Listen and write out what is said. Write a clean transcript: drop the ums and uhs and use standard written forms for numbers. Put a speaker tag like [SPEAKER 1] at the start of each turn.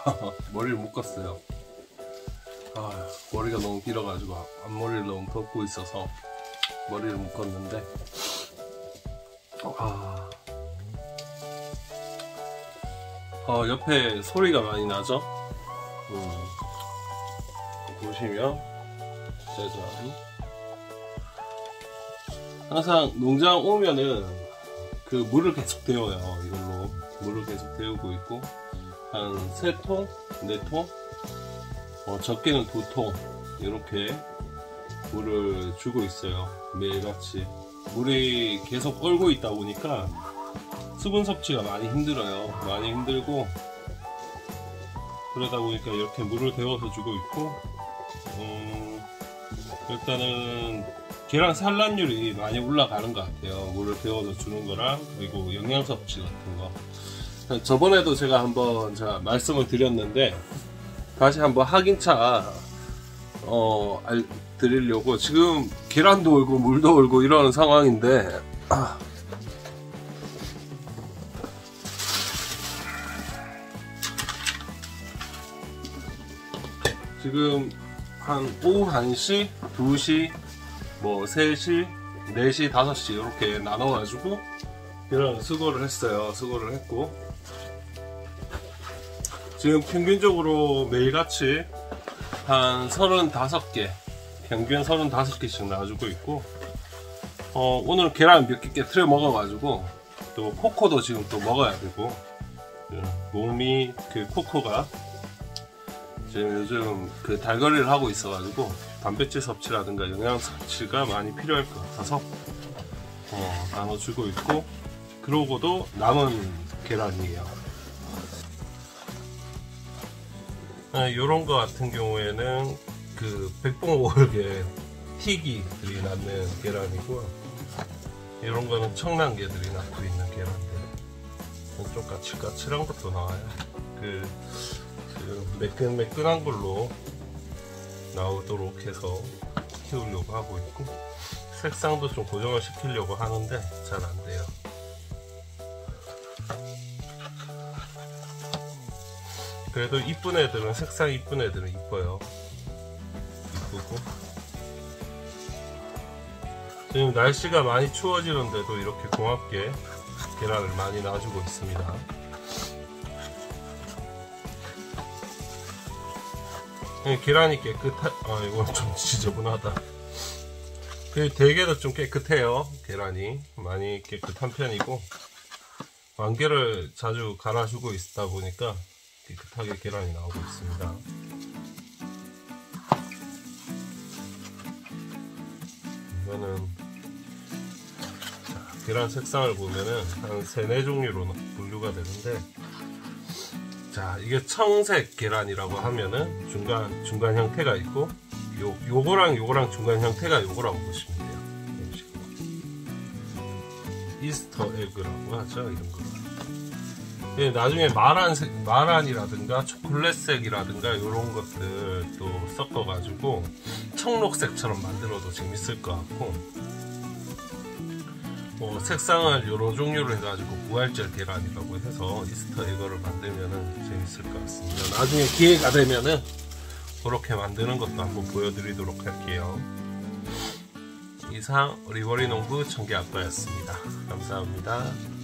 [SPEAKER 1] 머리를 묶었어요. 머리가 너무 길어가지고 앞머리를 너무 덮고 있어서 머리를 묶었는데 옆에 소리가 많이 나죠? 보시면 짜잔. 항상 농장 오면은 그 물을 계속 데워요. 이걸로 물을 계속 데우고 있고 한 3통, 4통, 적게는 2통 이렇게 물을 주고 있어요. 매일같이. 물이 계속 얼고 있다 보니까 수분 섭취가 많이 힘들어요. 많이 힘들고 그러다 보니까 이렇게 물을 데워서 주고 있고 일단은 계란 산란율이 많이 올라가는 것 같아요. 물을 데워서 주는 거랑 그리고 영양 섭취 같은 거. 저번에도 제가 한번 말씀을 드렸는데 다시 한번 확인차 드리려고. 지금 계란도 얼고 물도 얼고 이러는 상황인데 지금 한 오후 1시, 2시, 3시, 4시, 5시 이렇게 나눠가지고 계란을 수거를 했어요. 수거를 했고 지금 평균적으로 매일같이 한 35개, 평균 35개씩 놔주고 있고 오늘 계란 몇 개 깨트려 먹어가지고 또 코코도 지금 또 먹어야 되고 몸이 그 코코가 지금 요즘 그 달걀을 하고 있어가지고 단백질 섭취라든가 영양 섭취가 많이 필요할 것 같아서 나눠주고 있고 그러고도 남은 계란이에요. 요런 거 같은 경우에는 그 백봉오일개 희귀들이 낳는 계란이고 이런 거는 청란개들이 낳고 있는 계란들. 좀 까칠까칠한 것도 나와요. 그 매끈매끈한 걸로 나오도록 해서 키우려고 하고 있고 색상도 좀 고정을 시키려고 하는데 잘 안 돼요. 그래도 이쁜 애들은, 색상 이쁜 애들은 이뻐요. 이쁘고 지금 날씨가 많이 추워지는데도 이렇게 고맙게 계란을 많이 놔주고 있습니다. 계란이 이건 좀 지저분하다. 대게도 좀 깨끗해요. 계란이 많이 깨끗한 편이고 왕개를 자주 갈아주고 있다 보니까 깨끗하게 계란이 나오고 있습니다. 이거는 계란 색상을 보면은 한 3-4종류로 분류가 되는데 자, 이게 청색 계란이라고 하면은 중간 형태가 있고 요거랑 중간 형태가 요거라고 보시면 돼요. 이런 식으로. 이스터 에그라고 하죠, 이런 거. 나중에 마란이라든가 초콜릿색이라든가 이런 것들 또 섞어가지고 청록색처럼 만들어도 재밌을 것 같고 색상을 여러 종류로 해가지고 부활절 계란이라고 해서 이스터 에그를 만들면은 재밌을 것 같습니다. 나중에 기회가 되면은 그렇게 만드는 것도 한번 보여드리도록 할게요. 이상 리버리 농부 청계 아빠였습니다. 감사합니다.